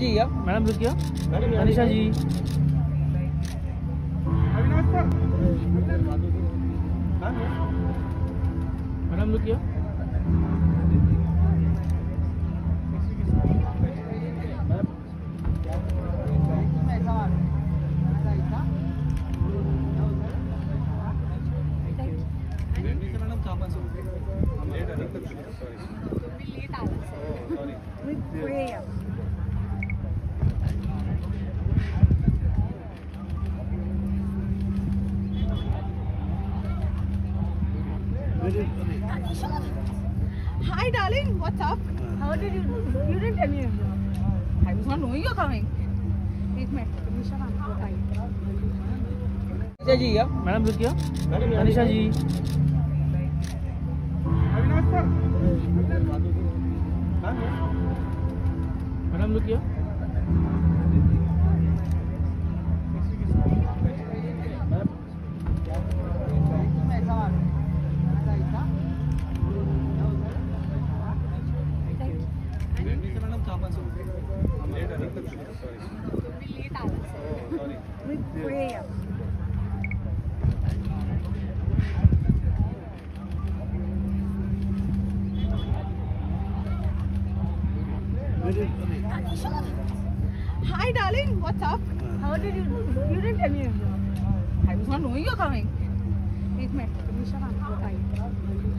जी या मैडम रुकिए। अनिशा जी मैडम रुकिए। Hi, darling. What's up? How did you? You didn't tell me. I was not knowing you're coming. एक मिनट, Anisha ma'am बताइए। अनिशा जी या मैडम रुकिए। अनिशा जी मैडम रुकिए। Hi, darling. What's up? How did you? You didn't tell me. I was not knowing you're coming. एक मिनट, Anisha ma'am बताइए।